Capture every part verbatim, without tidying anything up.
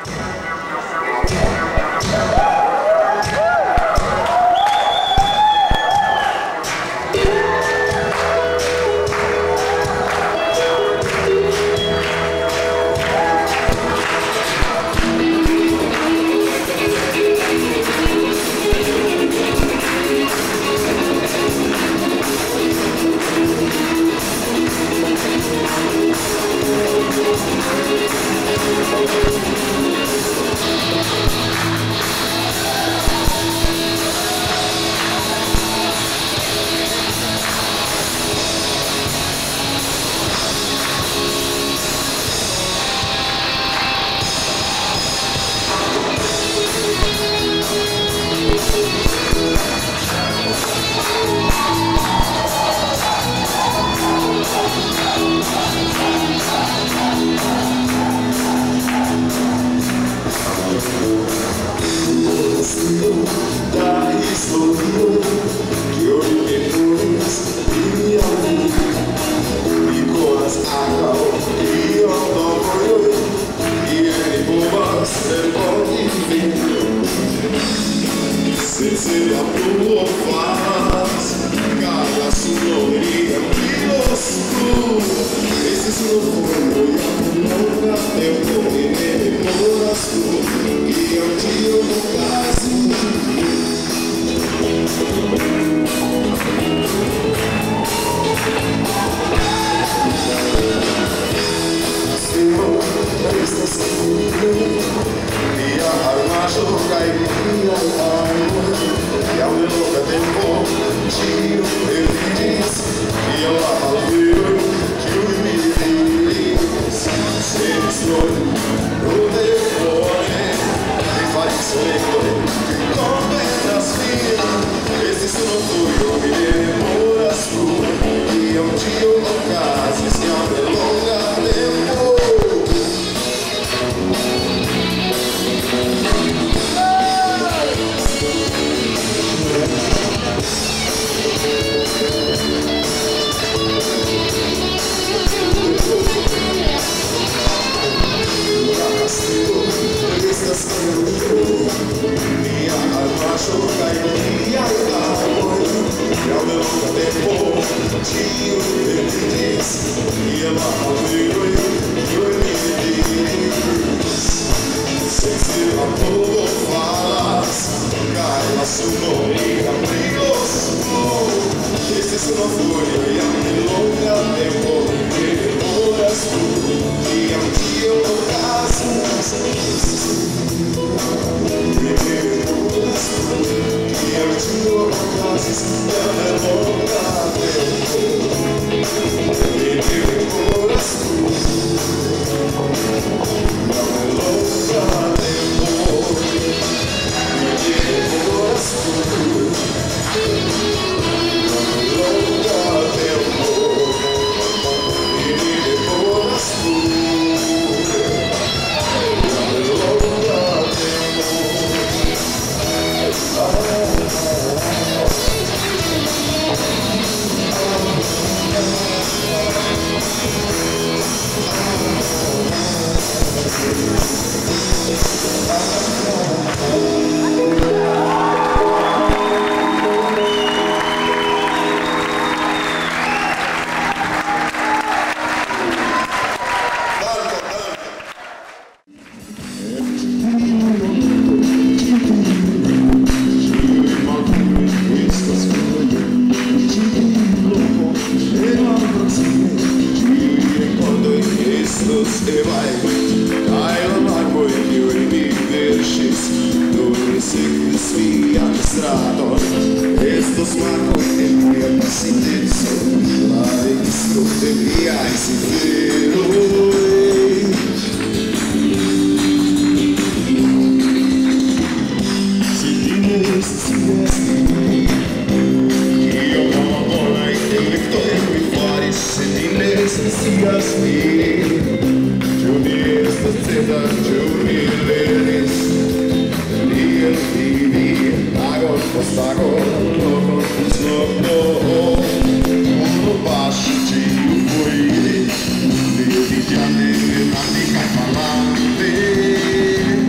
Ti ande, ande, cai falante.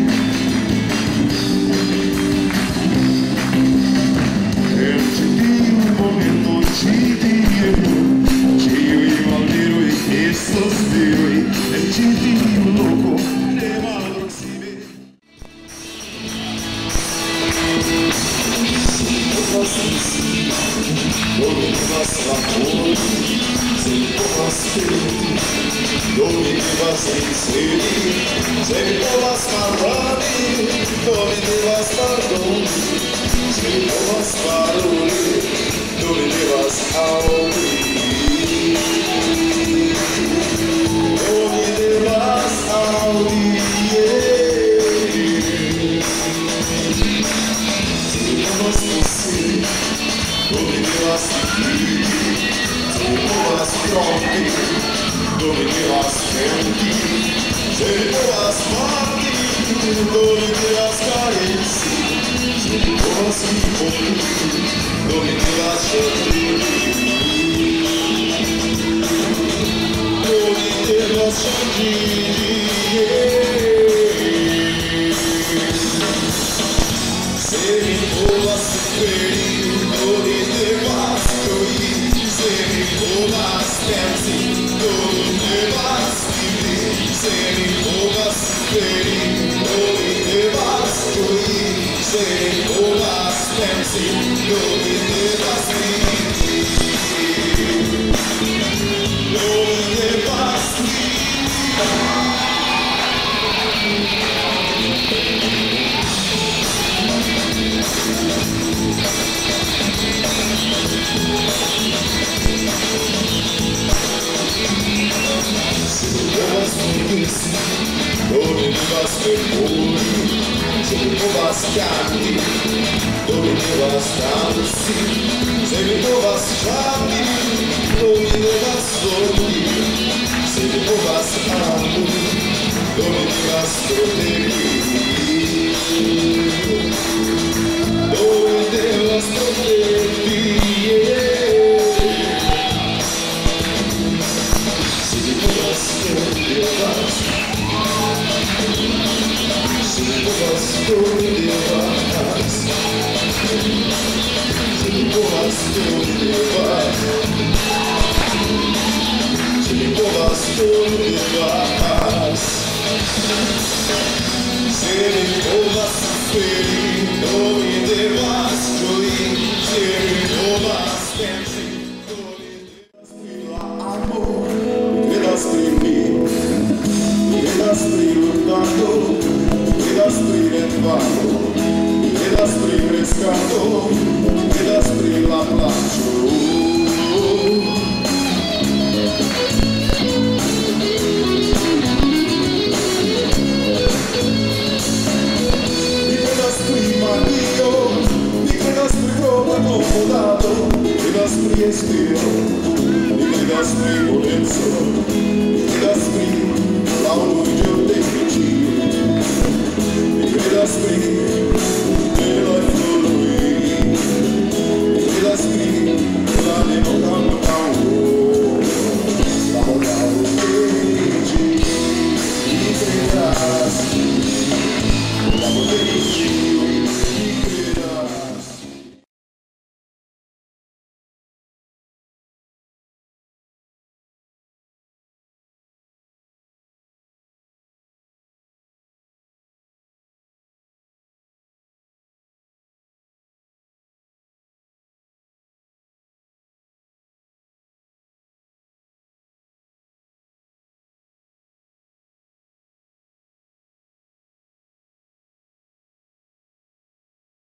parlavi, dove devas pardoni, se mi povas paroli, dove devas aŭdi. Dove devas aŭdi, se mi povas tosi, dove devas diri, se mi povas trompi, dove devas menti, se mi povas parti, dove devas carezzi, se mi povas riponi, dove devas sorridi, dove devas sorridi. Se mi povas superi, dove devas ĝoji, se mi povas pensi, dove devas vivi, se mi povas superi, dove devas ĝoji, se mi povas pensi, dove devas vivi, dove devas vivi. Dove devas memori, se mi povas canti, dove devas dansi, se mi povas ŝati, dove devas dormi, se mi povas ami, dove devas protegi, dove devas protegi. Se mi povas, dove devas, se mi povas, dove devas, se mi povas, dove devas, se mi povas, dove devas, se mi povas superi, dove devas ĝoji, se mi povas pensi, dove devas pri la amo, devas pri mi, devas pri ludado, devas pri revado, devas pri kreskado, devas pri la plaĉo.